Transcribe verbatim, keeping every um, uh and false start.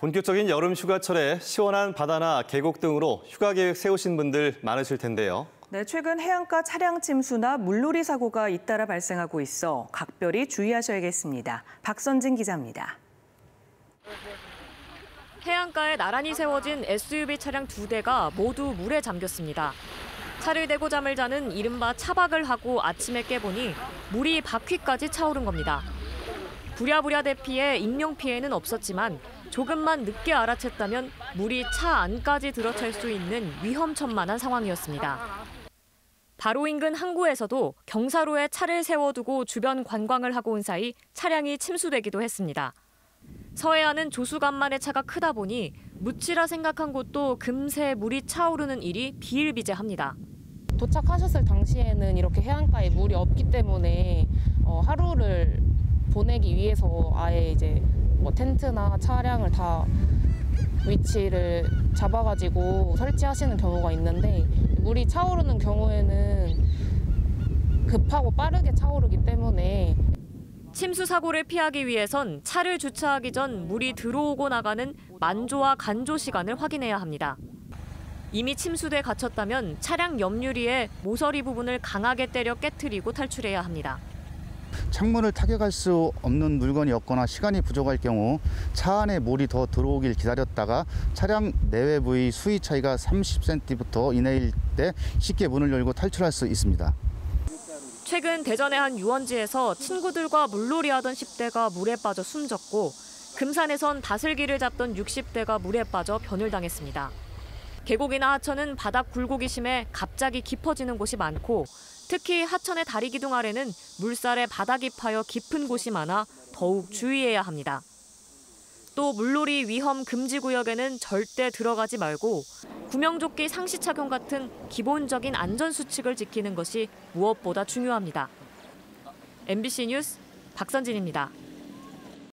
본격적인 여름 휴가철에 시원한 바다나 계곡 등으로 휴가 계획 세우신 분들 많으실 텐데요. 네, 최근 해안가 차량 침수나 물놀이 사고가 잇따라 발생하고 있어 각별히 주의하셔야겠습니다. 박선진 기자입니다. 해안가에 나란히 세워진 에스유브이 차량 두 대가 모두 물에 잠겼습니다. 차를 대고 잠을 자는 이른바 차박을 하고 아침에 깨보니 물이 바퀴까지 차오른 겁니다. 부랴부랴 대피해 인명피해는 없었지만 조금만 늦게 알아챘다면 물이 차 안까지 들어찰 수 있는 위험천만한 상황이었습니다. 바로 인근 항구에서도 경사로에 차를 세워두고 주변 관광을 하고 온 사이 차량이 침수되기도 했습니다. 서해안은 조수간만의 차가 크다 보니 묻히라 생각한 곳도 금세 물이 차오르는 일이 비일비재합니다. 도착하셨을 당시에는 이렇게 해안가에 물이 없기 때문에 어, 하루를 보내기 위해서 아예 이제 뭐 텐트나 차량을 다 위치를 잡아가지고 설치하시는 경우가 있는데 물이 차오르는 경우에는 급하고 빠르게 차오르기 때문에 침수 사고를 피하기 위해선 차를 주차하기 전 물이 들어오고 나가는 만조와 간조 시간을 확인해야 합니다. 이미 침수대에 갇혔다면 차량 옆유리에 모서리 부분을 강하게 때려 깨트리고 탈출해야 합니다. 창문을 타격할 수 없는 물건이 없거나 시간이 부족할 경우 차 안에 물이 더 들어오길 기다렸다가 차량 내외 부위 수위 차이가 삼십 센티미터 이내일 때 쉽게 문을 열고 탈출할 수 있습니다. 최근 대전의 한 유원지에서 친구들과 물놀이하던 십 대가 물에 빠져 숨졌고 금산에선 다슬기를 잡던 육십 대가 물에 빠져 변을당했습니다. 계곡이나 하천은 바닥 굴곡이 심해 갑자기 깊어지는 곳이 많고 특히 하천의 다리 기둥 아래는 물살에 바닥이 파여 깊은 곳이 많아 더욱 주의해야 합니다. 또 물놀이 위험 금지 구역에는 절대 들어가지 말고 구명조끼 상시 착용 같은 기본적인 안전 수칙을 지키는 것이 무엇보다 중요합니다. 엠비씨 뉴스 박선진입니다.